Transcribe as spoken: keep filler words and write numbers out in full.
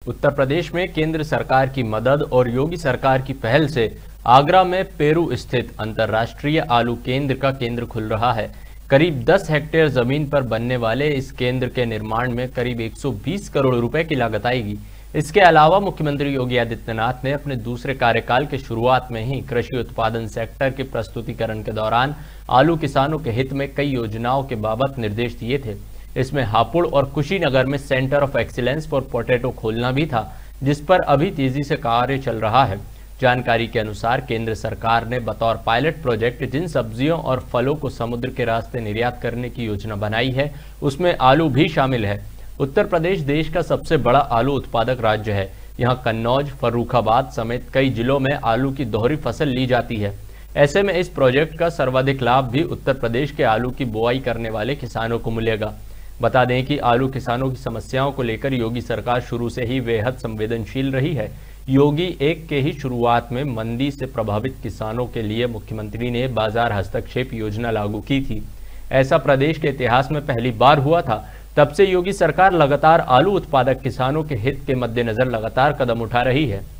उत्तर प्रदेश में केंद्र सरकार की मदद और योगी सरकार की पहल से आगरा में पेरू स्थित अंतर्राष्ट्रीय आलू केंद्र का केंद्र खुल रहा है। करीब दस हेक्टेयर जमीन पर बनने वाले इस केंद्र के निर्माण में करीब एक सौ बीस करोड़ रुपए की लागत आएगी। इसके अलावा मुख्यमंत्री योगी आदित्यनाथ ने अपने दूसरे कार्यकाल के शुरुआत में ही कृषि उत्पादन सेक्टर के प्रस्तुतिकरण के दौरान आलू किसानों के हित में कई योजनाओं के बाबत निर्देश दिए थे। इसमें हापुड़ और कुशीनगर में centre of excellence for potato खोलना भी था, जिस पर अभी तेजी से कार्य चल रहा है। जानकारी के अनुसार केंद्र सरकार ने बतौर पायलट प्रोजेक्ट जिन सब्जियों और फलों को समुद्र के रास्ते निर्यात करने की योजना बनाई है, उसमें आलू भी शामिल है। उत्तर प्रदेश देश का सबसे बड़ा आलू उत्पादक राज्य है। यहाँ कन्नौज, फर्रुखाबाद समेत कई जिलों में आलू की दोहरी फसल ली जाती है। ऐसे में इस प्रोजेक्ट का सर्वाधिक लाभ भी उत्तर प्रदेश के आलू की बुआई करने वाले किसानों को मिलेगा। बता दें कि आलू किसानों की समस्याओं को लेकर योगी सरकार शुरू से ही बेहद संवेदनशील रही है। योगी एक के ही शुरुआत में मंदी से प्रभावित किसानों के लिए मुख्यमंत्री ने बाजार हस्तक्षेप योजना लागू की थी। ऐसा प्रदेश के इतिहास में पहली बार हुआ था। तब से योगी सरकार लगातार आलू उत्पादक किसानों के हित के मद्देनजर लगातार कदम उठा रही है।